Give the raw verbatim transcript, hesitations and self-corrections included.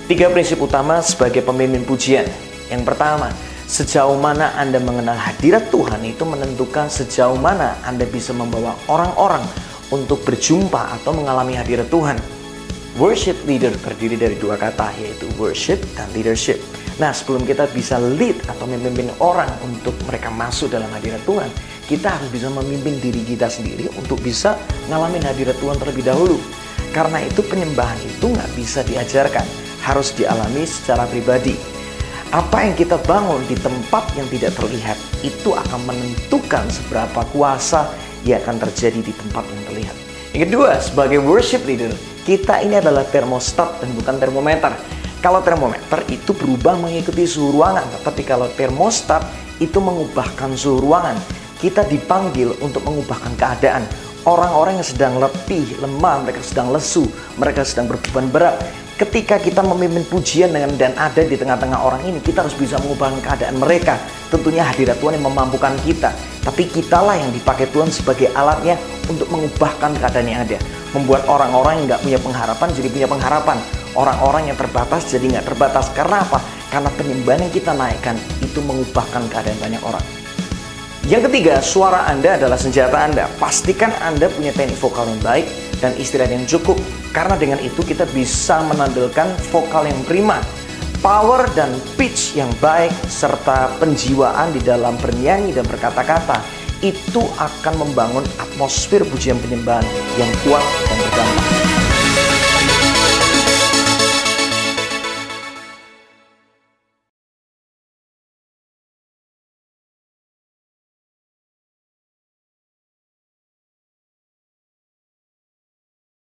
Tiga prinsip utama sebagai pemimpin pujian. Yang pertama, sejauh mana Anda mengenal hadirat Tuhan itu menentukan sejauh mana Anda bisa membawa orang-orang untuk berjumpa atau mengalami hadirat Tuhan. Worship leader terdiri dari dua kata, yaitu worship dan leadership. Nah, sebelum kita bisa lead atau memimpin orang untuk mereka masuk dalam hadirat Tuhan, kita harus bisa memimpin diri kita sendiri untuk bisa ngalamin hadirat Tuhan terlebih dahulu. Karena itu penyembahan itu nggak bisa diajarkan, harus dialami secara pribadi. Apa yang kita bangun di tempat yang tidak terlihat itu akan menentukan seberapa kuasa yang akan terjadi di tempat yang terlihat. Yang kedua, sebagai worship leader, kita ini adalah termostat dan bukan termometer. Kalau termometer itu berubah mengikuti suhu ruangan, tetapi kalau termostat itu mengubahkan suhu ruangan. Kita dipanggil untuk mengubahkan keadaan. Orang-orang yang sedang letih, lemah, mereka sedang lesu, mereka sedang berbeban berat. Ketika kita memimpin pujian dengan dan ada di tengah-tengah orang ini, kita harus bisa mengubahkan keadaan mereka. Tentunya hadirat Tuhan yang memampukan kita, tapi kitalah yang dipakai Tuhan sebagai alatnya untuk mengubahkan keadaan yang ada. Membuat orang-orang yang nggak punya pengharapan jadi punya pengharapan. Orang-orang yang terbatas jadi nggak terbatas. Karena apa? Karena penyembahan yang kita naikkan itu mengubahkan keadaan banyak orang. Yang ketiga, suara Anda adalah senjata Anda. Pastikan Anda punya teknik vokal yang baik dan istirahat yang cukup. Karena dengan itu kita bisa menampilkan vokal yang prima, power dan pitch yang baik, serta penjiwaan di dalam bernyanyi dan berkata-kata. Itu akan membangun atmosfer pujian penyembahan yang kuat dan berdampak.